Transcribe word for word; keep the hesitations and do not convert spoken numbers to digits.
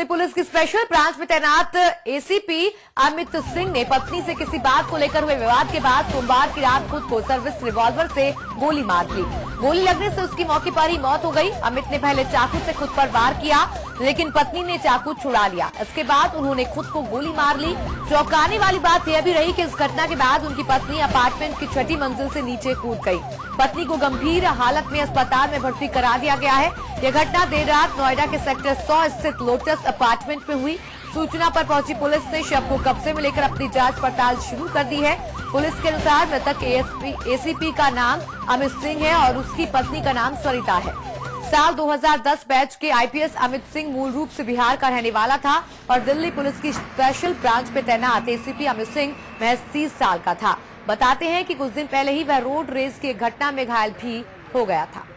Delhi police की special branch में तैनात एसीपी अमित सिंह ने पत्नी से किसी बात को लेकर हुए विवाद के बाद सोमवार की रात खुद को सर्विस रिवॉल्वर से गोली मार दी। गोली लगने से उसकी मौके पर ही मौत हो गई। अमित ने पहले चाकू से खुद पर वार किया, लेकिन पत्नी ने चाकू छुड़ा लिया। इसके बाद उन्होंने खुद को गोली मार ली। चौंकाने वाली बात यह भी रही कि इस घटना के बाद उनकी पत्नी अपार्टमेंट की छठी मंजिल से नीचे कूद गई। पत्नी को गंभीर हालत में अस्पताल में भर्ती करा दिया गया है। यह घटना देर रात नोएडा के सेक्टर सौ स्थित लोटस अपार्टमेंट में हुई। सूचना पर पहुंची पुलिस ने शव को कब्जे में लेकर अपनी जांच पड़ताल शुरू कर दी है। पुलिस के अनुसार मृतक एसीपी का नाम अमित सिंह है और उसकी पत्नी का नाम सरिता है। साल दो हज़ार दस बैच के आईपीएस अमित सिंह मूल रूप से बिहार का रहने वाला था और दिल्ली पुलिस की स्पेशल ब्रांच में तैनात एसीपी अमित सिंह महज तीस साल का था। बताते हैं कि कुछ दिन पहले ही वह रोड रेस की घटना में घायल भी हो गया था।